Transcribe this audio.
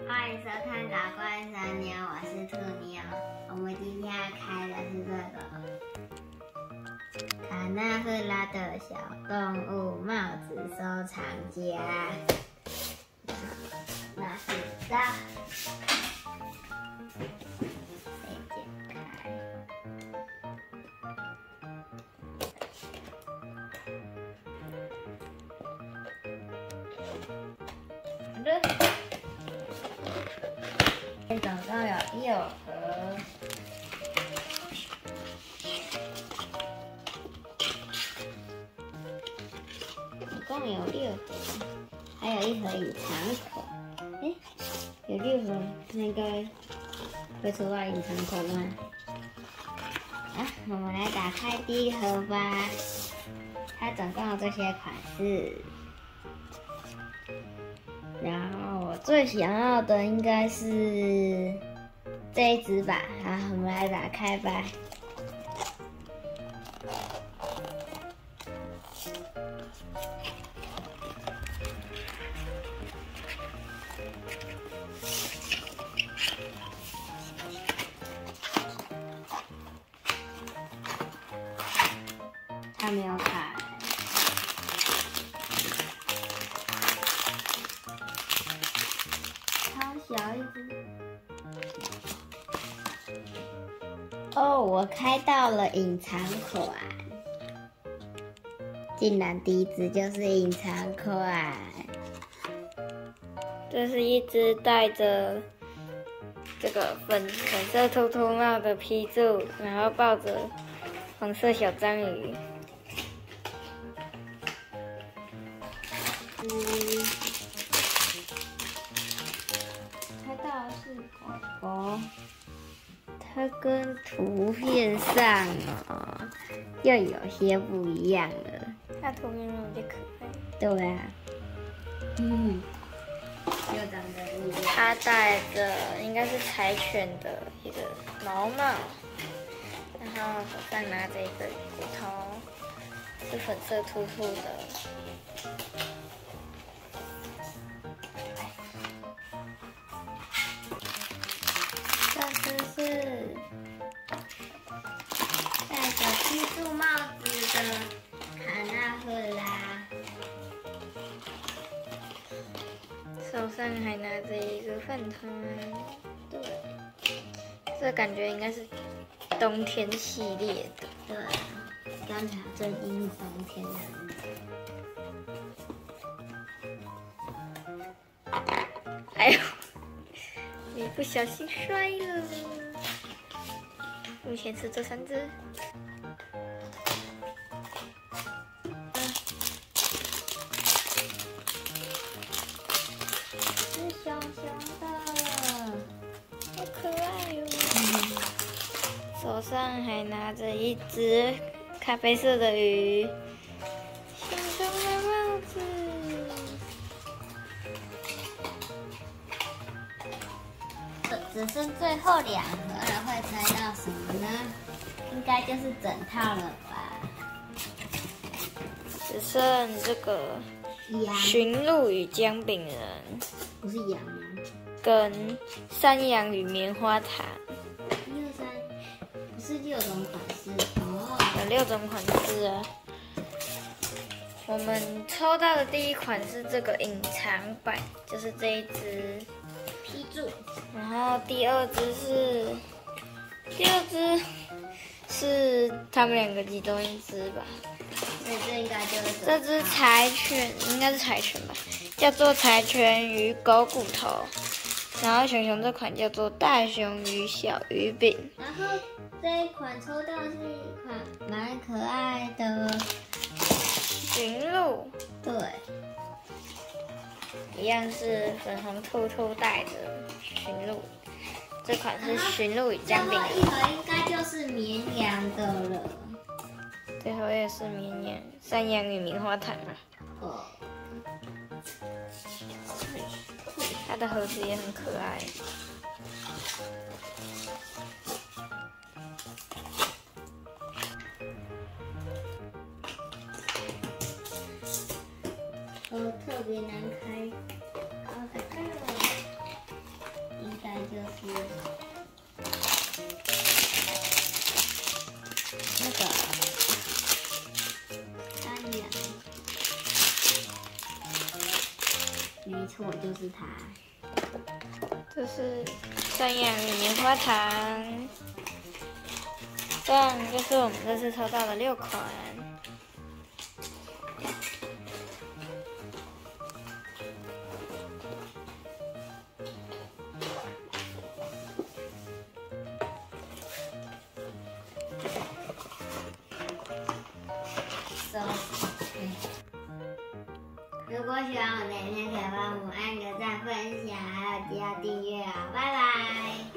欢迎收看《搞怪三妞》，我是兔妞。我们今天要开的是这个卡纳赫拉的小动物帽子收藏家。那是的，谁剪开？好的。总共有6盒，总共有6盒，还有1盒隐藏款。有6盒，那个会出到隐藏款吗？我们来打开第1盒吧。它总共有这些款式。然后我最想要的应该是这一只吧，好，我们来打开吧。它没有开。小一只哦，我开到了隐藏款，竟然第1只就是隐藏款。 这是一只戴着这个粉色秃秃帽的批注，然后抱着黄色小章鱼。 是狗狗，它跟图片上又有些不一样了。 它图片有点可爱。 对啊，又长得不一样。 它戴着应该是柴犬的一个毛帽，然后手上拿着一个骨头，是粉色秃秃的。 是戴着批注帽子的卡纳赫拉， 手上还拿着一个饭团。 对， 这感觉应该是冬天系列的。 对，刚才最近是冬天的哎呦！你不小心摔了。目前是这3只。 是熊熊的， 好可爱哟！手上还拿着一只咖啡色的鱼，熊熊的帽子。 只剩最后2盒了，会猜到什么呢？应该就是整套了吧。 只剩这个驯鹿与姜饼人， 不是羊吗？ 跟山羊与棉花糖。 1、2、3，不是6种款式哦。 有6种款式啊。我们抽到的第1款是这个隐藏版，就是这一只。 批注， 然后第2只是他们2个其中1只吧。 所以这应该就是这只柴犬，应该是柴犬吧，叫做柴犬与狗骨头。然后熊熊这款叫做大熊与小鱼饼。 然后这一款抽到是一款蛮可爱的驯鹿， 对。 一样是粉红兔兔带的驯鹿，这款是驯鹿与姜饼。 最后1盒应该就是绵羊的了。 最后也是绵羊、山羊与棉花糖啊。 哦。 它的盒子也很可爱。 特别难开。好，打开了。 就是那个山羊，没错，就是它。 这是山羊与棉花糖，这样就是我们这次抽到的6款。 如果喜欢我的影片，可以帮我按个赞、分享，还有记得订阅哦，拜拜。